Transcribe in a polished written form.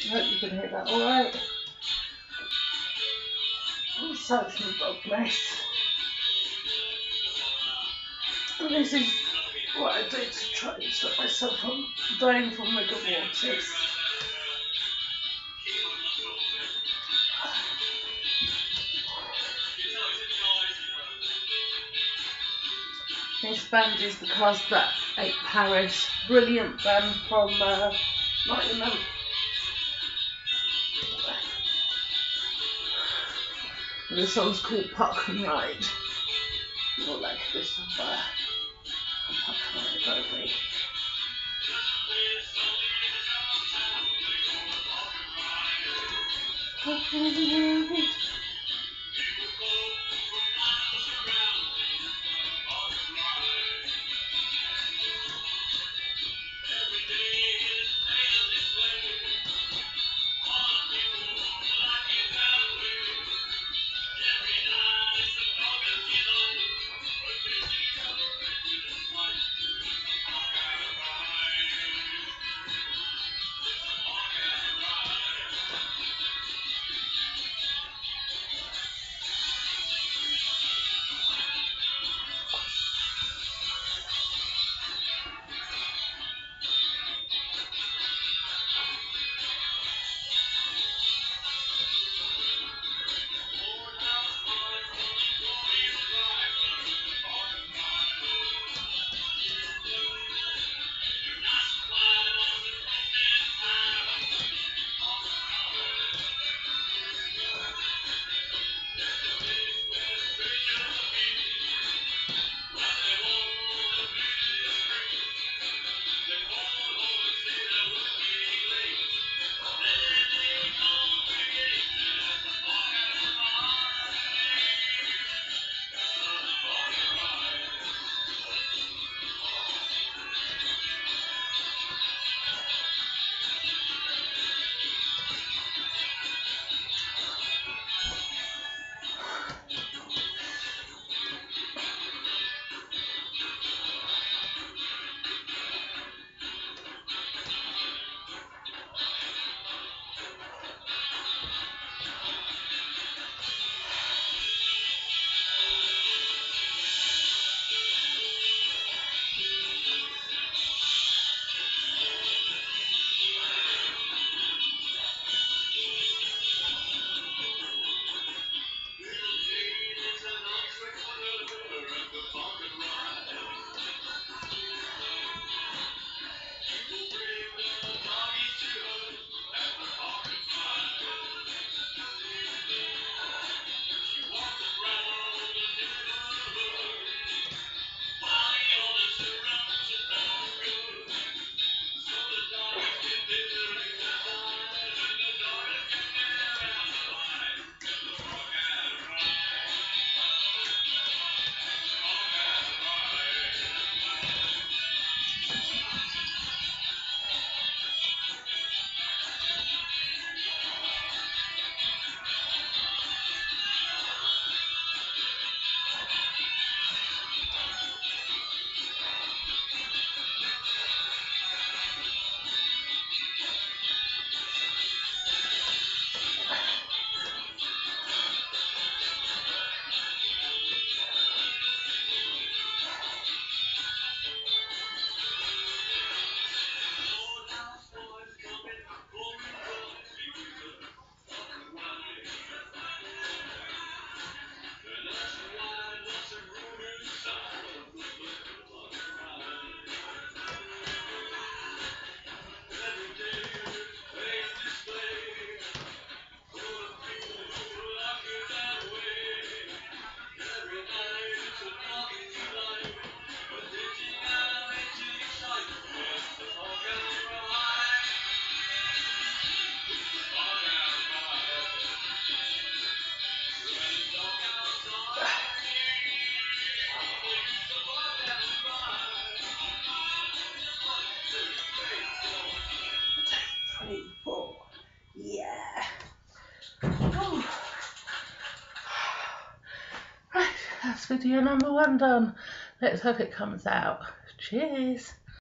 hope you can hear that alright. So it's my dog, bless. And this is what I do to try and stop myself from dying from rigor mortis. This band is the Cars That Ate Paris, brilliant band from Nottingham. The song's called Park and Ride. More like this one, Park and Ride, don't we? Park and Ride. Yeah. Oh. Right, that's video number 1 done. Let's hope it comes out. Cheers.